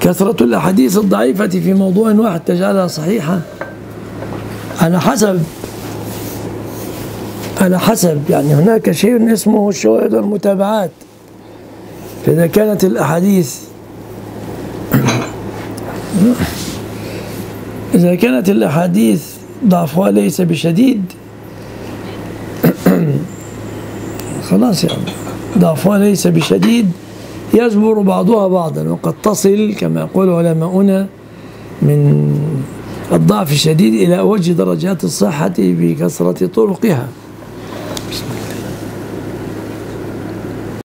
كثرة الأحاديث الضعيفة في موضوع واحد تجعلها صحيحة على حسب يعني هناك شيء اسمه الشواهد والمتابعات. فإذا كانت الأحاديث ضعفها ليس بشديد خلاص يعني ضعفها ليس بشديد يجبر بعضها بعضا، وقد تصل كما يقول علماؤنا من الضعف الشديد إلى أوج درجات الصحة بكثرة طرقها.